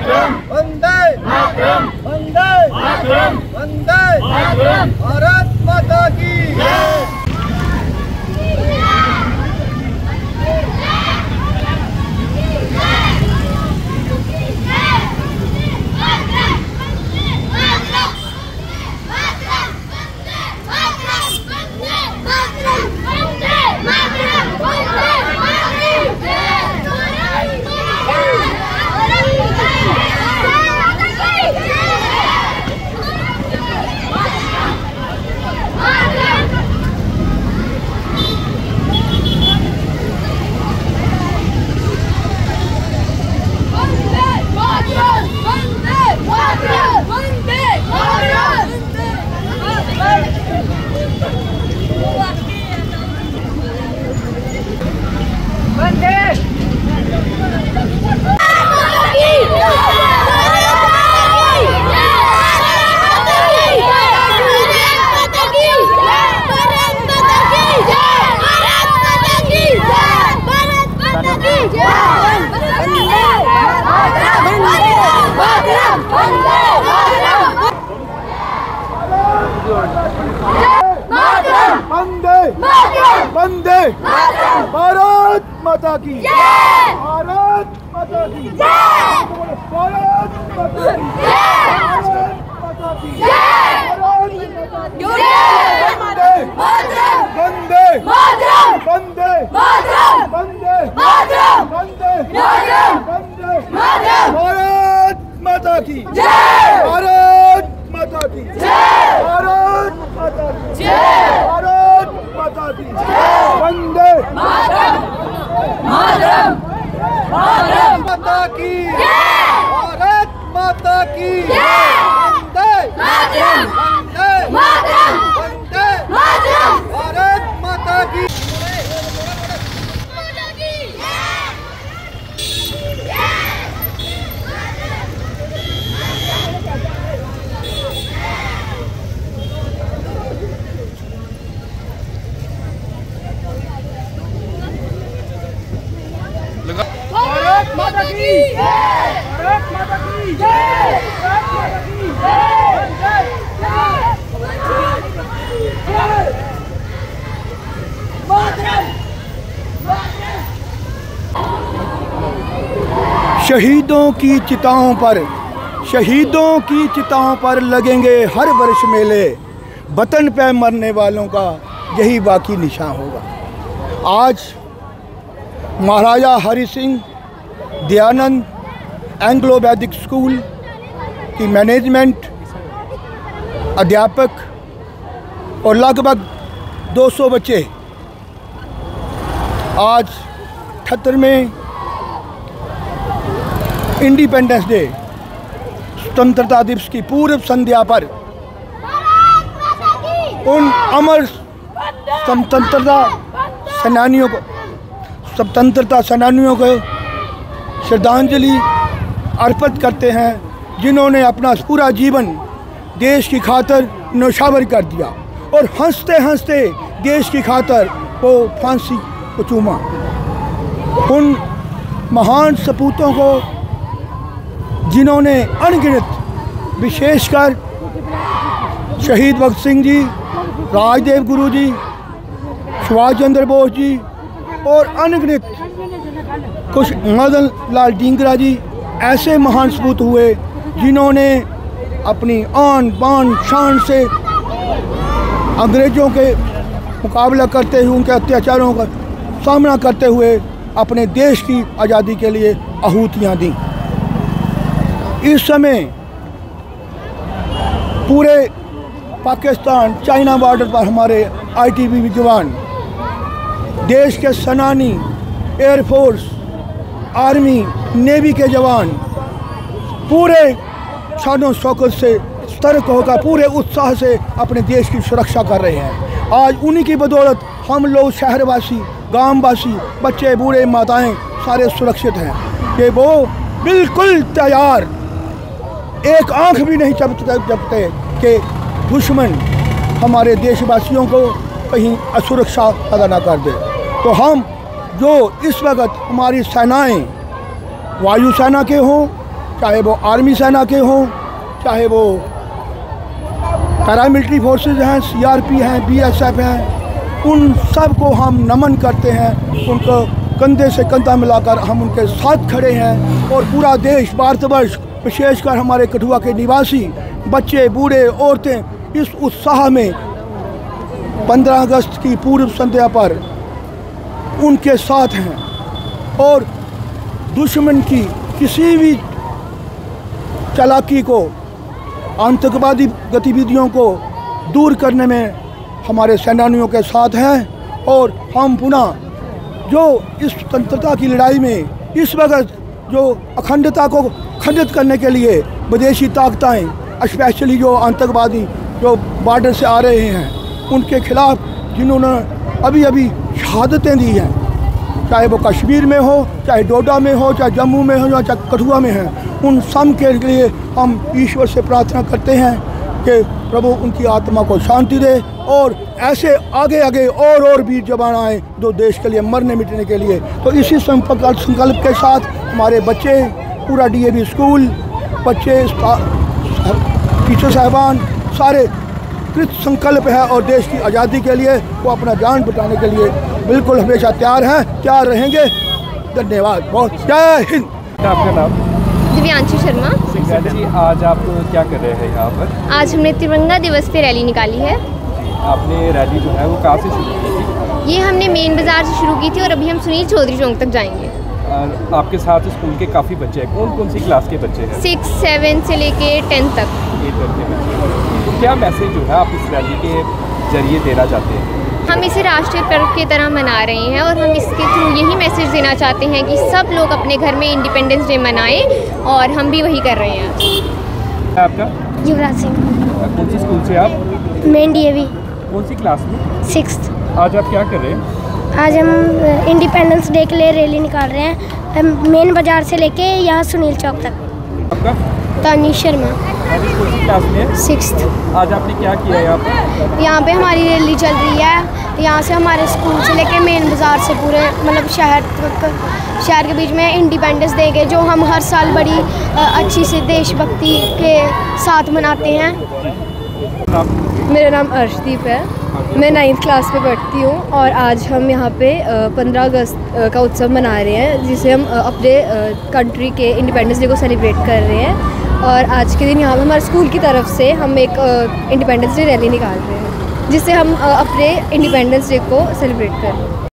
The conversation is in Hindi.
वंदे वंदे वंदे भारत माता की वंदे वंदे भारत माता की भारत माता की भारत माता की वंदे वंदे वंदे वंदे भारत माता की भारत माता की भारत माता की भारत माता की वंदे माता की भारत माता की वंदे वंदे भारत माता की भारत माता की भारत माता की भारत माता की शहीदों की चिताओं पर लगेंगे हर वर्ष मेले। वतन पे मरने वालों का यही बाकी निशान होगा। आज महाराजा हरि सिंह दयानंद एंग्लो वैदिक स्कूल की मैनेजमेंट, अध्यापक और लगभग 200 बच्चे आज 78वें इंडिपेंडेंस डे स्वतंत्रता दिवस की पूर्व संध्या पर उन अमर स्वतंत्रता सेनानियों को श्रद्धांजलि अर्पित करते हैं, जिन्होंने अपना पूरा जीवन देश की खातर न्यौछावर कर दिया और हंसते हंसते देश की खातर वो फांसी को चूमा। उन महान सपूतों को जिन्होंने अनगिनत, विशेषकर शहीद भगत सिंह जी, राजदेव गुरु जी, सुभाष चंद्र बोस जी और अनगिनत कुछ मदन लाल ढींगरा जी ऐसे महान सपूत हुए जिन्होंने अपनी आन बान शान से अंग्रेज़ों के मुकाबला करते हुए, उनके अत्याचारों का सामना करते हुए अपने देश की आज़ादी के लिए आहुतियाँ दी। इस समय पूरे पाकिस्तान चाइना बॉर्डर पर हमारे आईटीबीपी जवान, देश के सेनानी, एयरफोर्स, आर्मी, नेवी के जवान पूरे शानो शौकत से सतर्क होकर पूरे उत्साह से अपने देश की सुरक्षा कर रहे हैं। आज उन्हीं की बदौलत हम लोग शहरवासी, गांववासी, बच्चे, बूढ़े, माताएं सारे सुरक्षित हैं कि वो बिल्कुल तैयार, एक आंख भी नहीं झपकते कि दुश्मन हमारे देशवासियों को कहीं असुरक्षा पैदा न कर दे। तो हम जो इस वक्त हमारी सेनाएं, वायुसेना के हों, चाहे वो आर्मी सेना के हों, चाहे वो पैरामिलिट्री फोर्सेस हैं, CRP हैं, BSF हैं, उन सब को हम नमन करते हैं। उनको कंधे से कंधा मिलाकर हम उनके साथ खड़े हैं। और पूरा देश, भारतवर्ष, विशेषकर हमारे कठुआ के निवासी बच्चे, बूढ़े, औरतें इस उत्साह में 15 अगस्त की पूर्व संध्या पर उनके साथ हैं। और दुश्मन की किसी भी चालाकी को, आतंकवादी गतिविधियों को दूर करने में हमारे सेनानियों के साथ हैं। और हम पुनः जो इस स्वतंत्रता की लड़ाई में इस वक्त जो अखंडता को खंडित करने के लिए विदेशी ताकतें, स्पेशली जो आतंकवादी जो बॉर्डर से आ रहे हैं, उनके खिलाफ जिन्होंने अभी अभी शहादतें दी हैं, चाहे वो कश्मीर में हो, चाहे डोडा में हो, चाहे जम्मू में हो, चाहे कठुआ में हैं, उन सब के लिए हम ईश्वर से प्रार्थना करते हैं कि प्रभु उनकी आत्मा को शांति दे। और ऐसे आगे आगे और वीर जवान आए जो देश के लिए मरने मिटने के लिए। तो इसी संकल्प के साथ हमारे बच्चे, पूरा DAV स्कूल, बच्चे, टीचर साहबान, सारे कृत संकल्प है और देश की आज़ादी के लिए वो अपना जान बचाने के लिए बिल्कुल हमेशा तैयार हैं, तैयार रहेंगे। धन्यवाद, बहुत जय हिंद। आपका नाम? दिव्यांशी शर्मा। जी, आज आप क्या कर रहे हैं यहाँ पर? आज हमने तिरंगा दिवस पे रैली निकाली है। आपने रैली जो है वो कहाँ से शुरू की थी? ये हमने मेन बाज़ार से शुरू की थी और अभी हम सुनील चौधरी चौक तक जाएंगे। और आपके साथ स्कूल के काफ़ी बच्चे हैं, कौन कौन सी क्लास के बच्चे हैं? 6, 7 से लेके 10 तक। 8 तक के बच्चे। तो क्या मैसेज जो है आप इस रैली के जरिए देना चाहते हैं? हम इसे राष्ट्रीय पर्व की तरह मना रहे हैं और हम इसके थ्रू यही मैसेज देना चाहते हैं कि सब लोग अपने घर में इंडिपेंडेंस डे मनाएं और हम भी वही कर रहे हैं। आपका? युवराज सिंह। कौन सी स्कूल से आप? Main DAV। कौन सी क्लास में? 6th। आज आप क्या कर रहे हैं? आज हम इंडिपेंडेंस डे के लिए रैली निकाल रहे हैं, मेन बाजार से लेके यहाँ सुनील चौक तक। आपका? तानिश शर्मा। कौन सी क्लास में? 6th। आज आपने क्या किया यहाँ पर? यहाँ पे हमारी रैली चल रही है। यहाँ से हमारे स्कूल से लेके मेन बाज़ार से पूरे मतलब शहर के बीच में इंडिपेंडेंस डे के जो हम हर साल बड़ी अच्छी से देशभक्ति के साथ मनाते हैं। मेरा नाम अर्शदीप है, मैं 9th क्लास में पढ़ती हूँ और आज हम यहाँ पे 15 अगस्त का उत्सव मना रहे हैं, जिसे हम अपने कंट्री के इंडिपेंडेंस डे को सेलिब्रेट कर रहे हैं। और आज के दिन यहाँ पे हमारे स्कूल की तरफ से हम एक इंडिपेंडेंस डे रैली निकाल रहे हैं, जिससे हम अपने इंडिपेंडेंस डे को सेलिब्रेट कर रहे हैं।